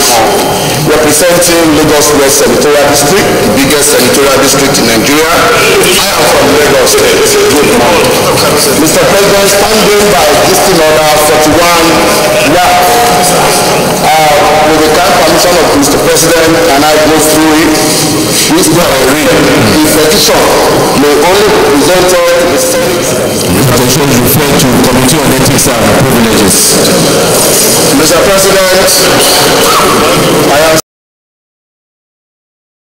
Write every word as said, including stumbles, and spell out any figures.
representing Lagos West Senatorial District, the biggest senatorial district in Nigeria. I am from Lagos State. Good morning. Mister President, standing by existing order forty-one one, uh, with the kind permission of Mister President, and I go through it, which I read. The petition may only be presented to the Senate. The petition is referred to the Committee on Ethics and Privileges. Mister President, I am